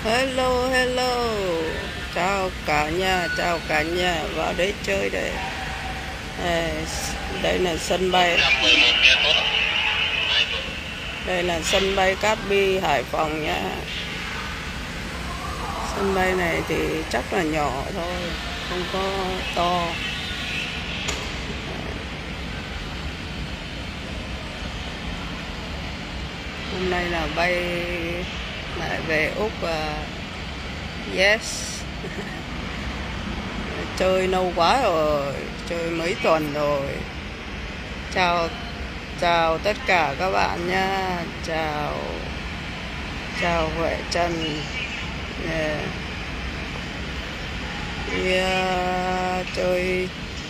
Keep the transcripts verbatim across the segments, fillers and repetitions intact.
Hello, hello. Chào cả nhà, chào cả nhà vào đây chơi đây. À, đây là sân bay. Đây là sân bay Cát Bi, Hải Phòng nhá. Sân bay này thì chắc là nhỏ thôi, không có to. Hôm nay là bay lại về Úc. uh, Yes. Chơi lâu quá rồi, chơi mấy tuần rồi. Chào chào tất cả các bạn nha. Chào chào Huệ Trần. Yeah. Yeah, chơi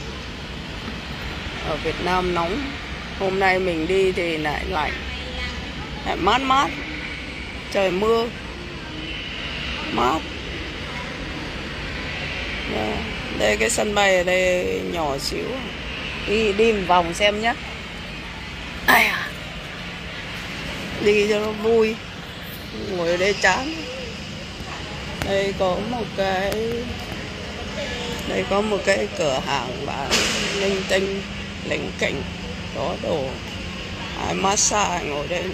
ở Việt Nam nóng. Hôm nay mình đi thì lại lạnh, lại mát mát, trời mưa mát. Yeah. Đây cái sân bay ở đây nhỏ xíu, đi đi một vòng xem nhé. Ai à, đi cho nó vui, ngồi ở đây chán. Đây có một cái đây có một cái cửa hàng bán linh tinh lỉnh kỉnh, có đồ ai massage ngồi đây.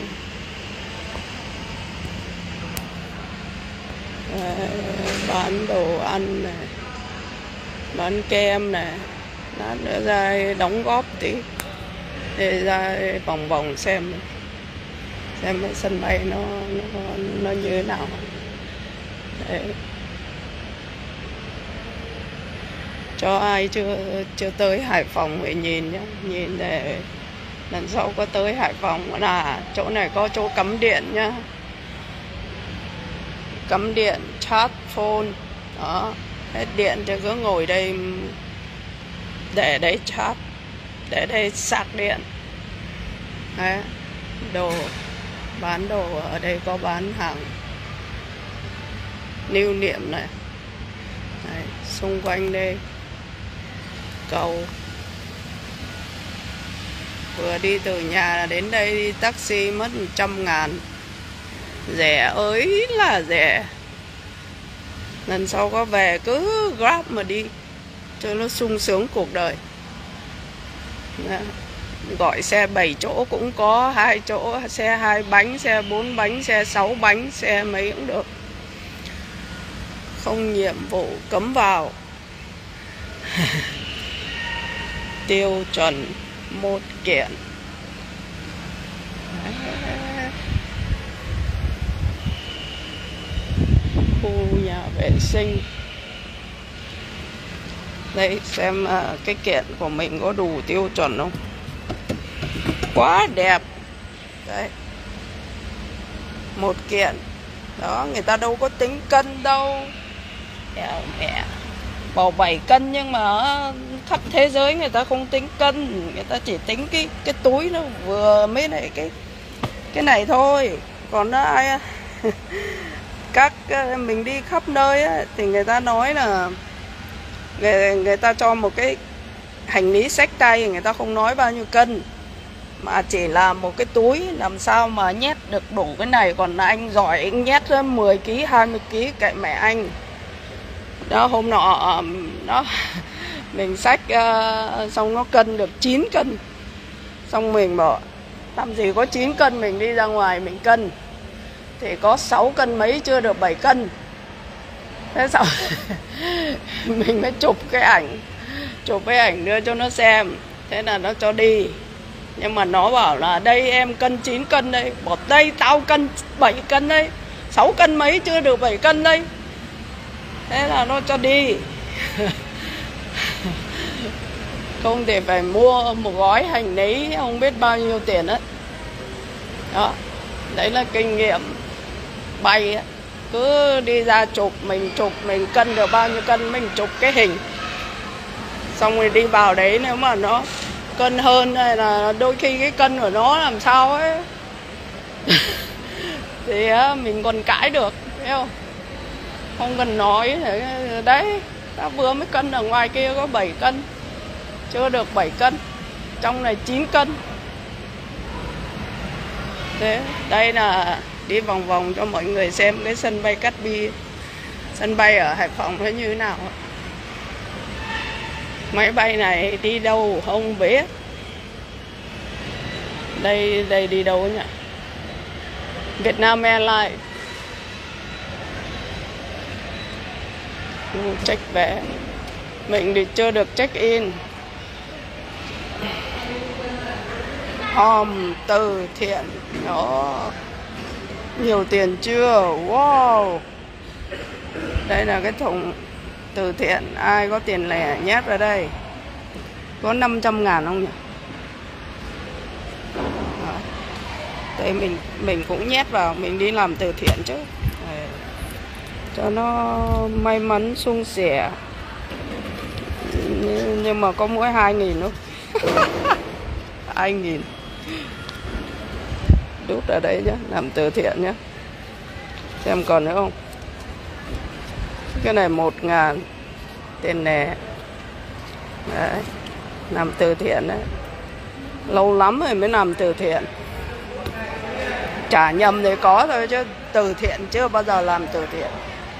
À, bán đồ ăn này, bán kem này. Lát nữa ra đóng góp tí để ra vòng vòng xem xem cái sân bay nó nó, nó như thế nào. Đấy. Cho ai chưa chưa tới Hải Phòng phải nhìn nhá, nhìn để lần sau có tới Hải Phòng là chỗ này có chỗ cắm điện nhá, cắm điện charge phone đó. Hết điện thì cứ ngồi đây để đấy charge, để đây sạc điện. Đấy. Đồ bán đồ ở đây có bán hàng lưu niệm này. Đấy. Xung quanh đây cầu. Vừa đi từ nhà đến đây đi taxi mất một trăm ngàn, rẻ ơi là rẻ. Lần sau có về cứ Grab mà đi cho nó sung sướng cuộc đời. Đó. Gọi xe bảy chỗ cũng có, hai chỗ, xe hai bánh, xe bốn bánh, xe sáu bánh, xe mấy cũng được. Không nhiệm vụ cấm vào. Tiêu chuẩn một kiện. Khu nhà vệ sinh. Đây xem cái kiện của mình có đủ tiêu chuẩn không. Quá đẹp. Đấy. Một kiện. Đó, người ta đâu có tính cân đâu. Đèo mẹ. Bảo bảy cân nhưng mà khắp thế giới người ta không tính cân, người ta chỉ tính cái cái túi nó vừa mấy này cái cái này thôi. Còn nó ai các mình đi khắp nơi ấy, thì người ta nói là người, người ta cho một cái hành lý xách tay, người ta không nói bao nhiêu cân mà chỉ là một cái túi làm sao mà nhét được đủ cái này. Còn anh giỏi anh nhét mười ki, hai mươi ki kệ mẹ anh. Đó, hôm nọ nó mình xách uh, xong nó cân được chín cân. Xong mình bảo làm gì có chín cân, mình đi ra ngoài mình cân thì có sáu cân mấy, chưa được bảy cân. Thế sao mình mới chụp cái ảnh, chụp cái ảnh đưa cho nó xem. Thế là nó cho đi. Nhưng mà nó bảo là đây em cân chín cân đây. Bảo đây tao cân bảy cân đây, sáu cân mấy chưa được bảy cân đây. Thế là nó cho đi. Không thì phải mua một gói hành lý không biết bao nhiêu tiền đấy. Đó. Đấy là kinh nghiệm bay ấy. Cứ đi ra chụp, mình chụp mình cân được bao nhiêu cân mình chụp cái hình. Xong rồi đi vào đấy, nếu mà nó cân hơn hay là đôi khi cái cân của nó làm sao ấy thì mình còn cãi được, thấy không? Không cần nói. Đấy, ta vừa mới cân ở ngoài kia có bảy cân, chưa được bảy cân, trong này chín cân. Thế đây là đi vòng vòng cho mọi người xem cái sân bay Cát Bi, sân bay ở Hải Phòng nó như thế nào. Máy bay này đi đâu không biết. Đây đây đi đâu nhỉ? Vietnam Airlines. Check vé. Mình thì chưa được check in. Hòm từ thiện. Đó. Nhiều tiền chưa? Wow. Đây là cái thùng từ thiện. Ai có tiền lẻ nhét vào đây. Có năm trăm ngàn không nhỉ? Đây mình mình cũng nhét vào. Mình đi làm từ thiện chứ. Đây. Cho nó may mắn suôn sẻ. Nhưng mà có mỗi hai nghìn thôi. Hai nghìn. Đút ở đây nhé. Làm từ thiện nhé. Xem còn nữa không. Cái này một ngàn. Tiền nè. Đấy. Làm từ thiện đấy. Lâu lắm rồi mới làm từ thiện. Trả nhầm thì có thôi chứ từ thiện chưa bao giờ làm từ thiện.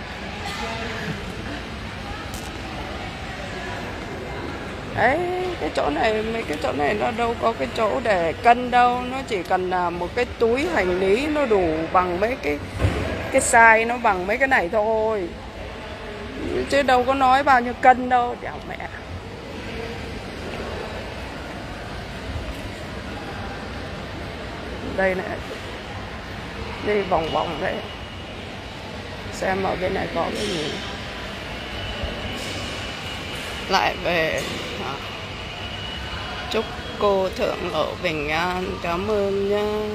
Đấy, cái chỗ này, mấy cái chỗ này nó đâu có cái chỗ để cân đâu. Nó chỉ cần là một cái túi hành lý nó đủ bằng mấy cái Cái size nó bằng mấy cái này thôi. Chứ đâu có nói bao nhiêu cân đâu. Đéo mẹ. Đây này. Đi vòng vòng đây. Xem ở bên này có cái gì. Lại về. Chúc cô thượng lộ bình an. Cảm ơn nha.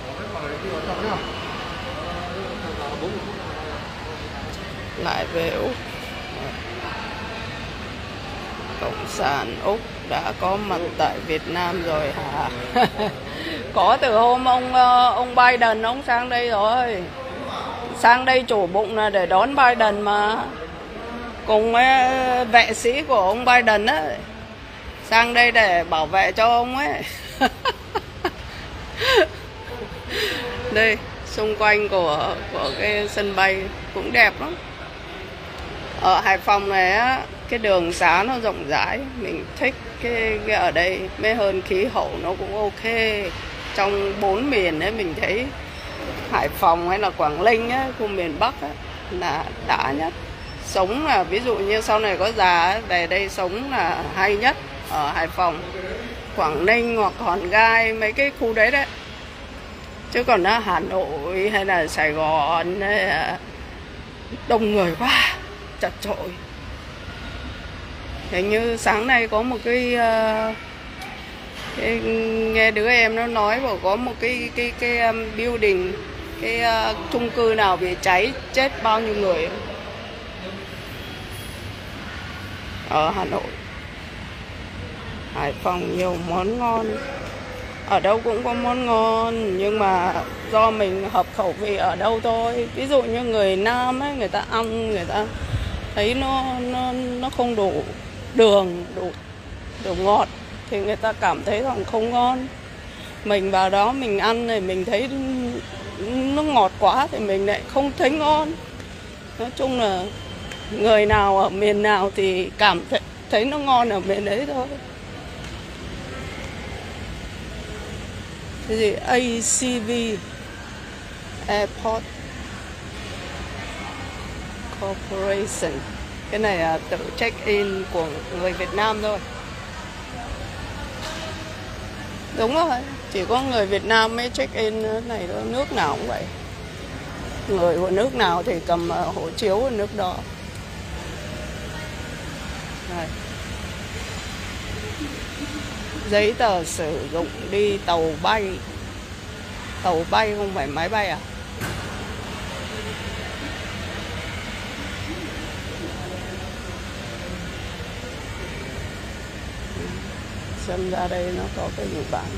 Lại về Úc. Cộng sản Úc đã có mặt tại Việt Nam rồi hả? Có từ hôm ông ông Biden ông sang đây rồi. Sang đây chủ bụng là để đón Biden mà. Cùng với vệ sĩ của ông Biden ấy. Sang đây để bảo vệ cho ông ấy. Đây, xung quanh của của cái sân bay cũng đẹp lắm. Ở Hải Phòng này á, cái đường xá nó rộng rãi, mình thích cái, cái ở đây, mới hơn khí hậu nó cũng ok. Trong bốn miền ấy mình thấy Hải Phòng hay là Quảng Ninh ấy, khu miền Bắc ấy, là đã nhất. Sống là ví dụ như sau này có già ấy, về đây sống là hay nhất. Ở Hải Phòng, Quảng Ninh hoặc Hòn Gai, mấy cái khu đấy đấy. Chứ còn ở Hà Nội hay là Sài Gòn hay là đông người quá, chật chội. Hình như sáng nay có một cái, uh, cái nghe đứa em nó nói bảo có một cái cái cái um, building, cái uh, chung cư nào bị cháy chết bao nhiêu người ở Hà Nội. Hải Phòng nhiều món ngon. Ở đâu cũng có món ngon. Nhưng mà do mình hợp khẩu vị ở đâu thôi. Ví dụ như người Nam ấy, người ta ăn, người ta thấy nó nó, nó không đủ đường, đủ, đủ ngọt, thì người ta cảm thấy rằng không ngon. Mình vào đó mình ăn thì mình thấy nó ngọt quá thì mình lại không thấy ngon. Nói chung là người nào ở miền nào thì cảm thấy, thấy nó ngon ở miền đấy thôi. Cái gì a xê vê Airport Corporation. Cái này là tự check-in của người Việt Nam thôi. Đúng rồi, chỉ có người Việt Nam mới check-in cái này thôi. Nước nào cũng vậy. Người của nước nào thì cầm hộ chiếu ở nước đó. Đây. Giấy tờ sử dụng đi tàu bay. Tàu bay không phải máy bay à? Xem ra đây nó có cái gì bán.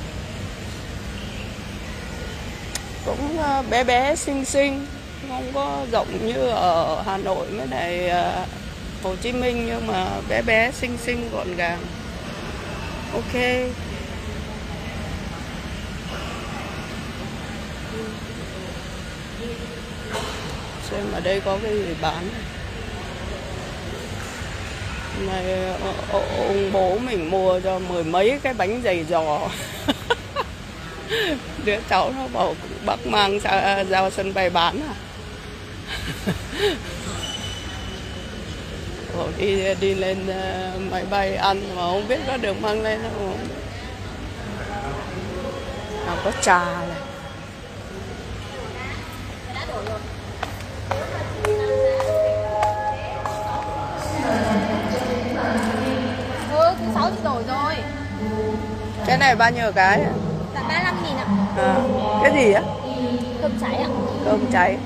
Cũng bé bé xinh xinh, không có rộng như ở Hà Nội với này Hồ Chí Minh, nhưng mà bé bé xinh xinh gọn gàng. Ok. xem ở đây có cái gì bán này. Ông bố mình mua cho mười mấy cái bánh dày giò. Đứa cháu nó bảo bác mang ra, ra sân bay bán à. Bảo đi đi lên máy bay ăn mà không biết có được mang lên không. À, có trà này. Ừ, thứ sáu thì đổi rồi. Cái này bao nhiêu cái? Là ba mươi lăm nghìn ạ. À, cái gì á? Cơm cháy ạ. Cơm cháy.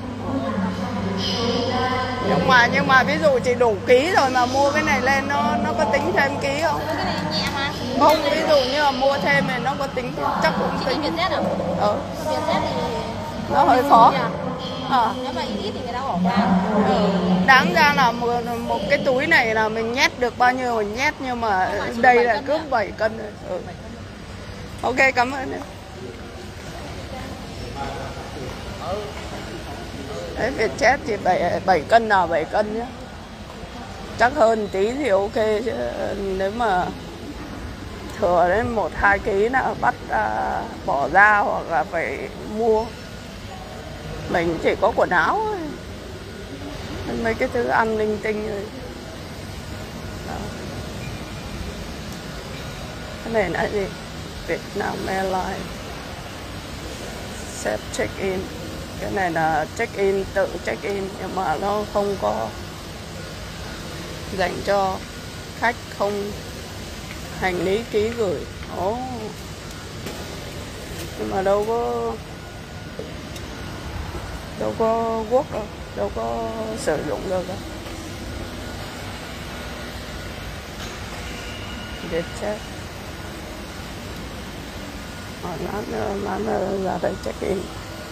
Nhưng mà nhưng mà ví dụ chị đủ ký rồi mà mua cái này lên nó nó có tính thêm ký không? Cái này nhẹ mà. Không, ví dụ như là mua thêm thì nó có tính chắc cũng Chị tính. đi Vietjet à? Ừ. Vietjet thì Nó hơi khó. À. Nếu mà ít thì người ta bỏ qua. Ừ. Đáng ra là một, một cái túi này là mình nhét được bao nhiêu mình nhét, nhưng mà đây là cướp bảy cân rồi. Ừ. Ok, cảm ơn em. Đấy, Vietjet thì bảy cân nào bảy cân nhé. Chắc hơn tí thì ok, chứ nếu mà thừa đến một hai ký là bắt à, bỏ ra hoặc là phải mua. Mình chỉ có quần áo thôi, mấy cái thứ ăn linh tinh rồi. Đó. Cái này là gì? Vietnam Airlines Self check-in. Cái này là check-in, tự check-in, nhưng mà nó không có dành cho khách không hành lý ký gửi. Ồ. Nhưng mà đâu có đâu có quốc đâu, đâu có sử dụng được đâu. Vietjet. Ờ, lát nữa, lát nữa ra đây check-in.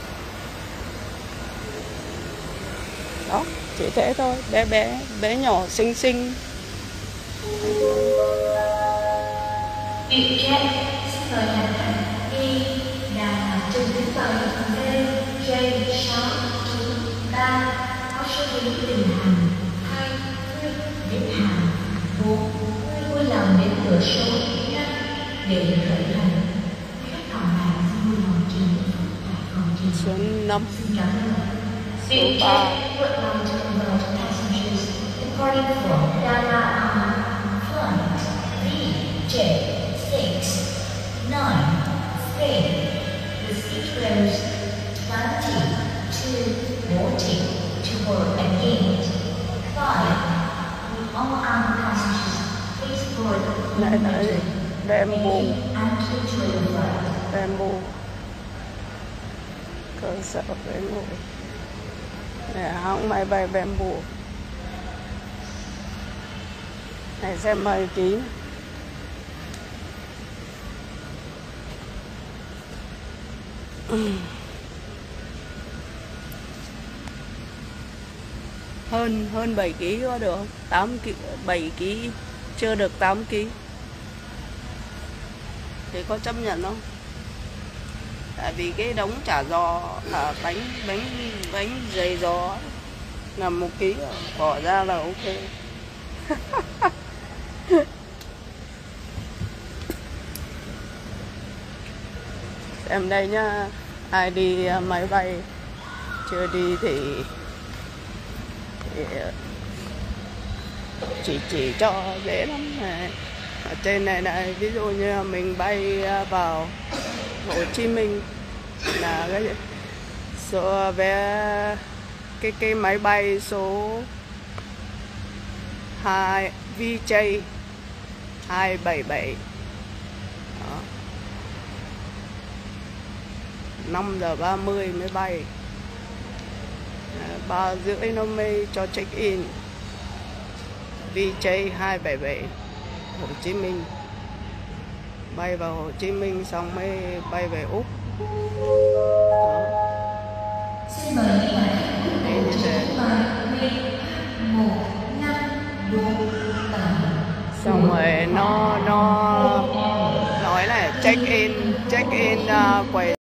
Đó, chỉ thế thôi, bé bé, bé nhỏ xinh xinh. Vietjet xin mời hành khách đi Đà Nẵng trên chuyến tàu D J sáu chín ba có số ghế từ hàng hai mươi đến hàng bốn mươi, vui lòng đến cửa số năm để khởi hành. Khách còn lại xin vui lòng chờ tại phòng chờ Số năm. Xin cảm ơn. Số ba. Would like to invite passengers departing from Đà Nẵng on flight V J six nine three. The seat rows twenty-two forty toward a gate. Five. All other passengers, please board the Này là gì? Bamboo. and enjoy the flight. Bamboo. Cơ sở Bamboo. Này hãng máy bay Bamboo. Này xem mấy ký. hơn hơn bảy ký có được không? tám ký, bảy ký chưa được tám ký thì có chấp nhận không? Tại vì cái đống chả giò, à, bánh bánh bánh dày giò là một ký rồi, bỏ ra là ok. Xem đây nhá, ai đi máy bay chưa đi thì, thì chỉ chỉ cho dễ lắm này. Ở trên này này, ví dụ như là mình bay vào Hồ Chí Minh là cái số vé, cái cái máy bay số hai V J hai bảy bảy. Đó. năm giờ ba mươi mới bay. Ba rưỡi nó mới cho check in. V J hai bảy bảy Hồ Chí Minh. Bay vào Hồ Chí Minh xong mới bay về Úc. Đó. Xin mời các bạn Đây như thế. một năm bốn bảy. Xong rồi nó nó nói là check in check in uh, quầy